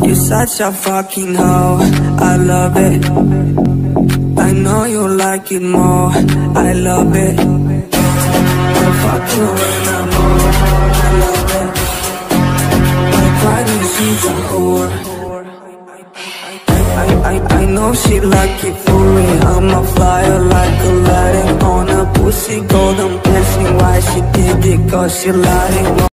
You're such a fucking hoe, I love it. I know you like it more, I love it. I'll fuck you when I'm old, I love it. My pride is she's a whore. I know she like it for me. I'm a flyer like Aladdin on a pussy golden dancing. Why she did it? Cause she lied.